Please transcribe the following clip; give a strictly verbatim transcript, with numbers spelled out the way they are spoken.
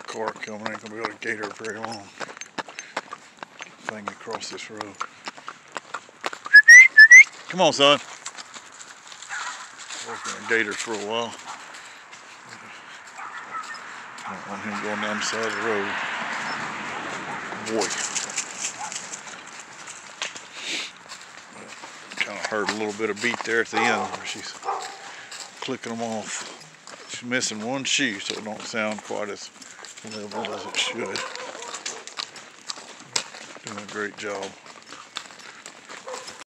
car coming, I ain't gonna be able to gate her very long. Thing across this road. Come on, son. Working on gators for a while. I don't want him going down the side of the road. Boy. Kind of heard a little bit of beat there at the end where she's clicking them off. She's missing one shoe, so it don't sound quite as level as it should. Doing a great job.